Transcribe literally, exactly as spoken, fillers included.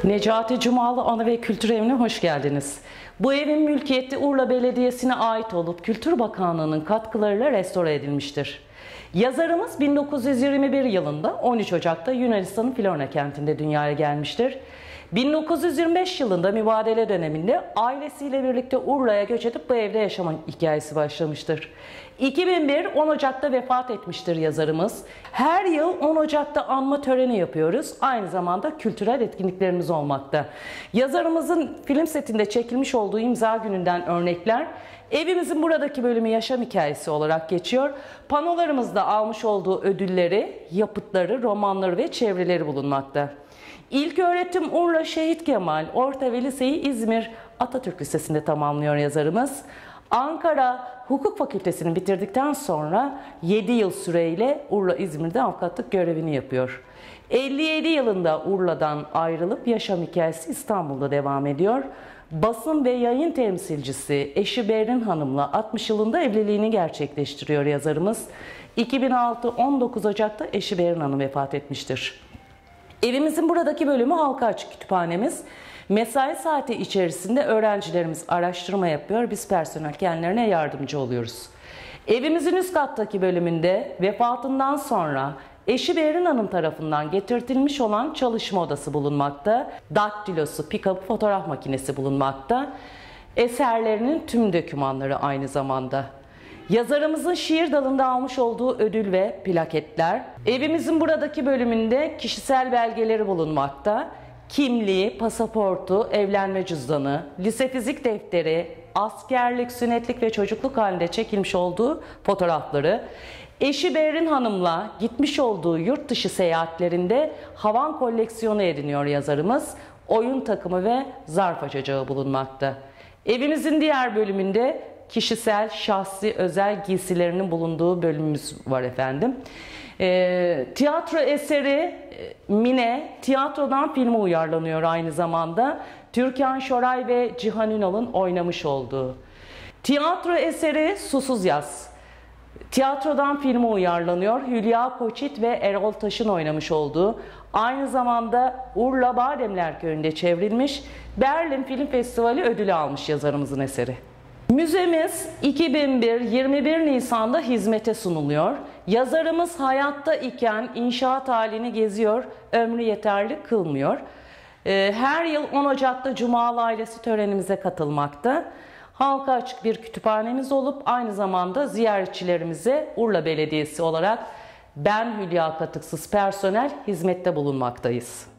Necati Cumalı Anı ve Kültür Evi'ne hoş geldiniz. Bu evin mülkiyeti Urla Belediyesi'ne ait olup Kültür Bakanlığı'nın katkılarıyla restore edilmiştir. Yazarımız bin dokuz yüz yirmi bir yılında on üç Ocak'ta Yunanistan'ın Florina kentinde dünyaya gelmiştir. bin dokuz yüz yirmi beş yılında mübadele döneminde ailesiyle birlikte Urla'ya göç edip bu evde yaşama hikayesi başlamıştır. iki bin bir on Ocak'ta vefat etmiştir yazarımız. Her yıl on Ocak'ta anma töreni yapıyoruz. Aynı zamanda kültürel etkinliklerimiz olmakta. Yazarımızın film setinde çekilmiş olduğu imza gününden örnekler evimizin buradaki bölümü yaşam hikayesi olarak geçiyor. Panolarımızda almış olduğu ödülleri, yapıtları, romanları ve çevirileri bulunmakta. İlköğretim Urla Şehit Kemal, orta ve liseyi İzmir Atatürk Lisesi'nde tamamlıyor yazarımız. Ankara Hukuk Fakültesini bitirdikten sonra yedi yıl süreyle Urla İzmir'de avukatlık görevini yapıyor. elli yedi yılında Urla'dan ayrılıp yaşam hikayesi İstanbul'da devam ediyor. Basın ve yayın temsilcisi eşi Berrin Hanım'la altmış yılında evliliğini gerçekleştiriyor yazarımız. iki bin altı on dokuz Ocak'ta eşi Berrin Hanım vefat etmiştir. Evimizin buradaki bölümü halka açık kütüphanemiz. Mesai saati içerisinde öğrencilerimiz araştırma yapıyor, biz personel kendilerine yardımcı oluyoruz. Evimizin üst kattaki bölümünde vefatından sonra eşi Berrin Hanım tarafından getirtilmiş olan çalışma odası bulunmakta. Daktilosu, pick-up fotoğraf makinesi bulunmakta. Eserlerinin tüm dokümanları aynı zamanda. Yazarımızın şiir dalında almış olduğu ödül ve plaketler. Evimizin buradaki bölümünde kişisel belgeleri bulunmakta. Kimliği, pasaportu, evlenme cüzdanı, lise fizik defteri, askerlik, sünnetlik ve çocukluk halinde çekilmiş olduğu fotoğrafları, eşi Berrin Hanım'la gitmiş olduğu yurt dışı seyahatlerinde havan koleksiyonu ediniyor yazarımız, oyun takımı ve zarf açacağı bulunmakta. Evimizin diğer bölümünde kişisel, şahsi, özel giysilerinin bulunduğu bölümümüz var efendim. E, tiyatro eseri Mine, tiyatrodan filme uyarlanıyor aynı zamanda. Türkan Şoray ve Cihan Ünal'ın oynamış olduğu. Tiyatro eseri Susuz Yaz. Tiyatrodan filme uyarlanıyor. Hülya Koçit ve Erol Taş'ın oynamış olduğu. Aynı zamanda Urla Bademler Köyü'nde çevrilmiş. Berlin Film Festivali ödülü almış yazarımızın eseri. Müzemiz iki bin bir yirmi bir Nisan'da hizmete sunuluyor. Yazarımız hayatta iken inşaat halini geziyor, ömrü yeterli kılmıyor. Her yıl on Ocak'ta Cumalı ailesi törenimize katılmakta. Halka açık bir kütüphanemiz olup aynı zamanda ziyaretçilerimize Urla Belediyesi olarak ben Hülya Katıksız personel hizmette bulunmaktayız.